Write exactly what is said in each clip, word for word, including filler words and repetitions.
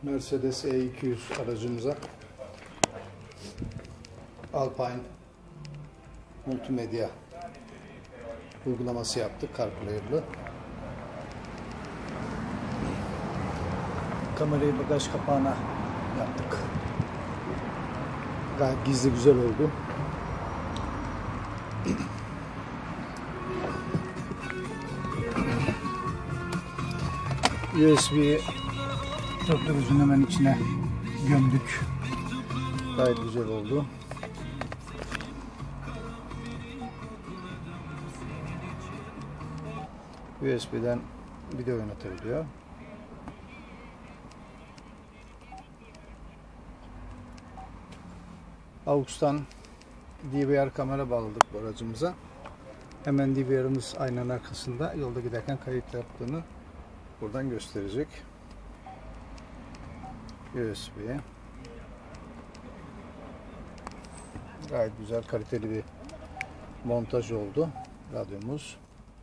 Mercedes E iki yüz aracımıza Alpine multimedya uygulaması yaptık, CarPlay'lı. Kamerayı bagaj kapağına yaptık. Gayet gizli, güzel oldu. U S B'yi dörtlüğümüzün hemen içine gömdük. Gayet güzel oldu. U S B'den video oynatabiliyor. A U X'tan D V R kamera bağladık bu aracımıza. Hemen D V R'ımız aynanın arkasında, yolda giderken kayıt yaptığını buradan gösterecek. U S B. Gayet güzel, kaliteli bir montaj oldu radyomuz.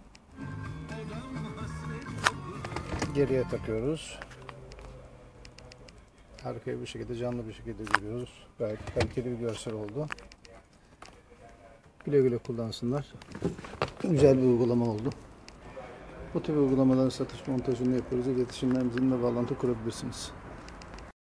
Geriye takıyoruz. Arkaya bir şekilde, canlı bir şekilde görüyoruz. Gayet kaliteli bir görsel oldu. Güle güle kullansınlar. Güzel bir uygulama oldu. Bu tür uygulamaların satış montajını yapıyoruz. İletişimlerimizle bağlantı kurabilirsiniz.